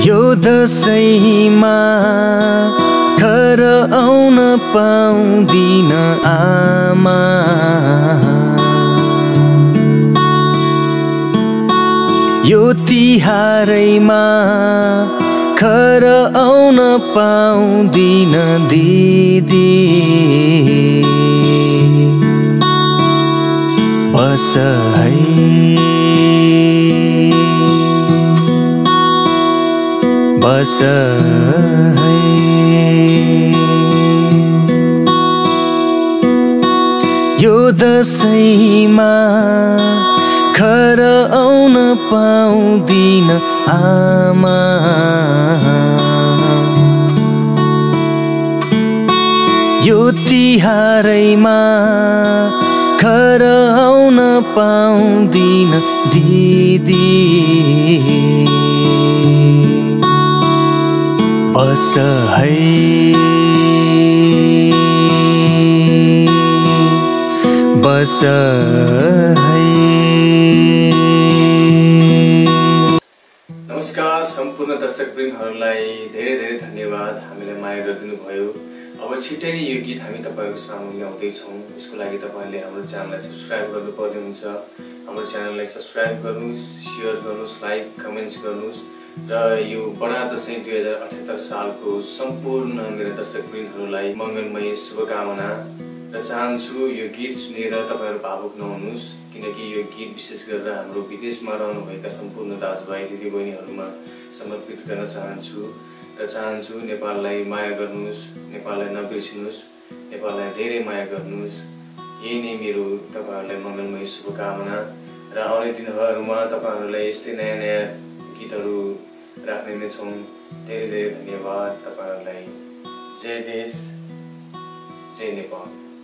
यो दशैँमा घर आउन पाउँदिन आमा, यो तिहारैमा घर आउन पाउँदिन दिदी। बस है बस है यो दशैँमा घर आउन पाउँदिन आमा, यो तिहारैमा घर आउन पाउँदिन दिदी। बस है बस है। नमस्कार सम्पूर्ण दर्शकवृन्दहरूलाई धेरै धेरै धन्यवाद हामीलाई माया गरिदिनु भयो। अब छिट्टै नै यो गीत हामी तपाईहरुको सामु ल्याउँदै छौं। यसको लागि तपाईहरुले हाम्रो च्यानललाई सब्स्क्राइब गर्नुपर्ने हुन्छ। हाम्रो च्यानललाई सब्स्क्राइब गर्नुस्, शेयर गर्नुस्, लाइक कमेन्ट्स गर्नुस् र यो बडा दशैं 2078 सालको सम्पूर्ण मेरा दर्शकवृन्दहरूलाई मंगलमय शुभकामना र चाहन्छु यो गीत सुनेर तपाईहरु भावुक नहुनुस्, किनकि यो गीत विशेष गरेर हाम्रो विदेशमा रहनुभएका सम्पूर्ण दाजुभाइ दिदीबहिनीहरुमा समर्पित गर्न चाहन्छु र चाहन्छु नेपाललाई माया गर्नुस्, नेपाललाई नबिर्सिनुस्, नेपाललाई धेरै माया गर्नुस्। यही नै मेरो तपाईहरुलाई मंगलमय शुभकामना र आउने दिनहरुमा तपाईहरुलाई यस्तै नयाँ नयाँ गीतहरु राख्ने नै छौं। धेरै धेरै धन्यवाद तपाईहरुलाई। जय देश, जय नेपाल।